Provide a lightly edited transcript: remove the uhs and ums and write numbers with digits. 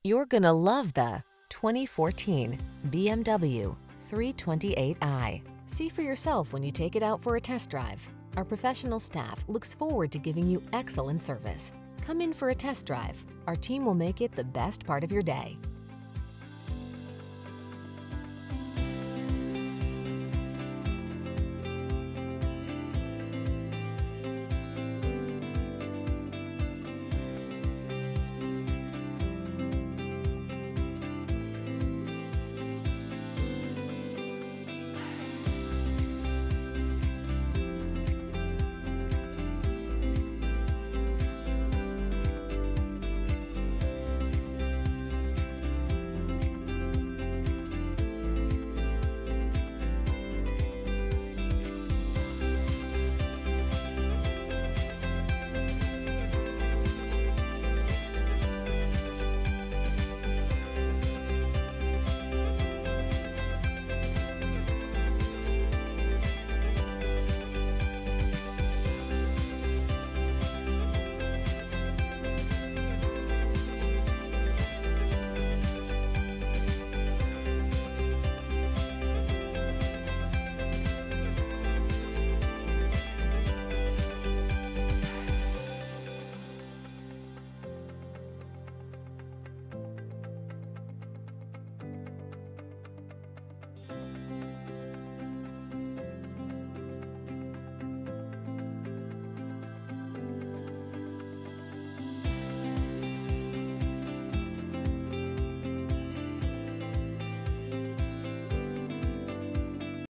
You're gonna love the 2014 BMW 328i. See for yourself when you take it out for a test drive. Our professional staff looks forward to giving you excellent service. Come in for a test drive. Our team will make it the best part of your day.